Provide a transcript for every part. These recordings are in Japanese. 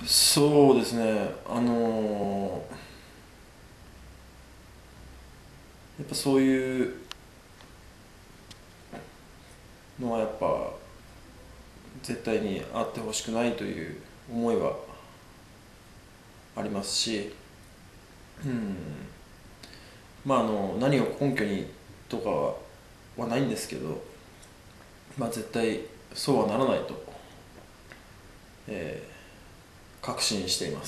そうですね。やっぱそういうのはやっぱ絶対にあってほしくないという思いはありますし、うん、何を根拠にとかはないんですけど、絶対そうはならないと、え確信しています。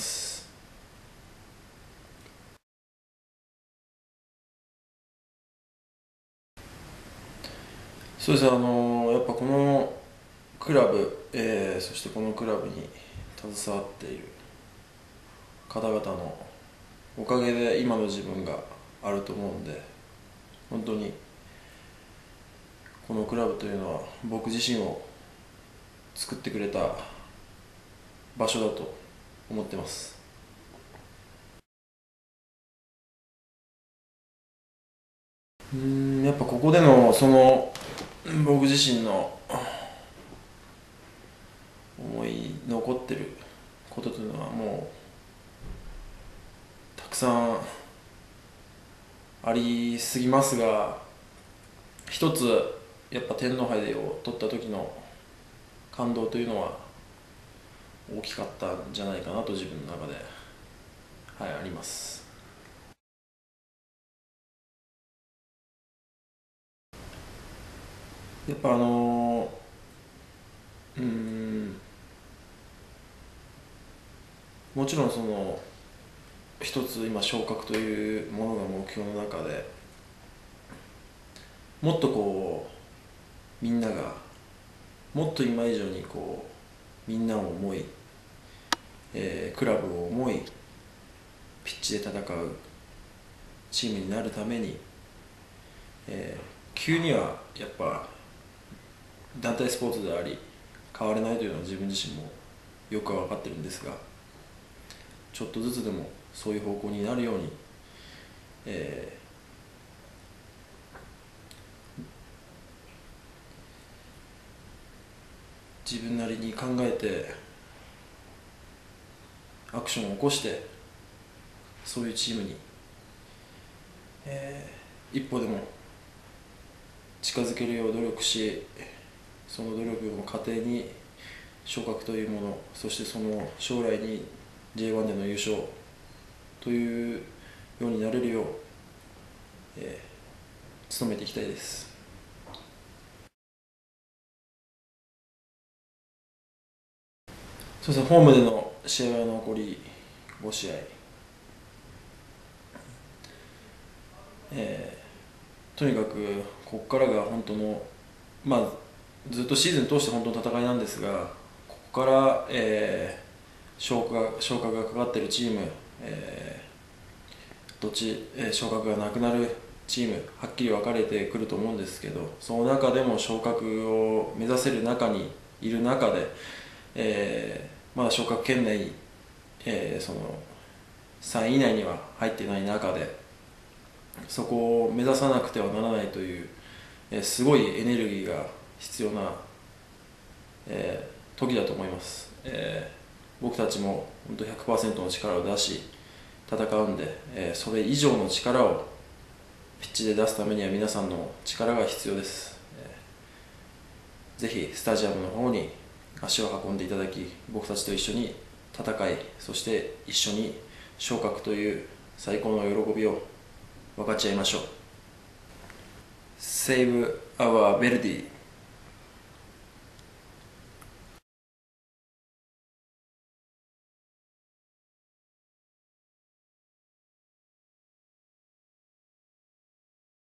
そうですね。やっぱこのクラブ、そしてこのクラブに携わっている方々のおかげで今の自分があると思うんで、本当にこのクラブというのは僕自身を作ってくれた場所だと思ってます。やっぱここでの僕自身の思い残ってることというのはもうたくさんありすぎますが、一つやっぱ天皇杯を取った時の感動というのは大きかったんじゃないかなと自分の中で、はい、あります。やっぱうーんもちろん一つ今昇格というものが目標の中で、もっとみんながもっと今以上にみんなを思い、クラブを思いピッチで戦うチームになるために、急にはやっぱ団体スポーツであり変われないというのは自分自身もよくは分かってるんですが、ちょっとずつでもそういう方向になるように、え自分なりに考えてアクションを起こしてそういうチームに、一歩でも近づけるよう努力し、その努力の過程に昇格というもの、そしてその将来に J1 での優勝というようになれるよう、え努めていきたいです。そうですね。ホームでの試合は残り5試合、とにかくここからが本当の、ずっとシーズン通して本当の戦いなんですが、ここから、昇格がかかっているチーム、昇格がなくなるチーム、はっきり分かれてくると思うんですけど、その中でも昇格を目指せる中にいる中で、まだ昇格圏内に、3位以内には入っていない中で、そこを目指さなくてはならないという、すごいエネルギーが必要な、時だと思います。僕たちも本当100%の力を出し戦うんで、それ以上の力をピッチで出すためには皆さんの力が必要です。ぜひスタジアムの方に足を運んでいただき、僕たちと一緒に戦い、そして一緒に昇格という最高の喜びを分かち合いましょう。Save our Verdi